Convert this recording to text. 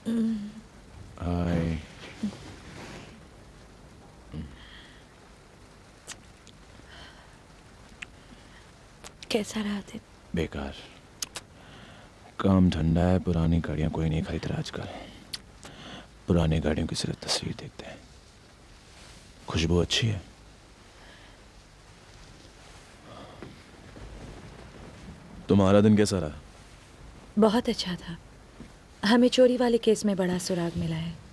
हाय। कैसा रहा दिन? बेकार। काम ठंडा है, पुरानी गाड़ियां कोई नहीं खरीद रहा आजकल। पुरानी गाड़ियों की सिर्फ तस्वीर देखते हैं। खुशबू अच्छी है। तुम्हारा दिन कैसा रहा? बहुत अच्छा था। हमें चोरी वाले केस में बड़ा सुराग मिला है।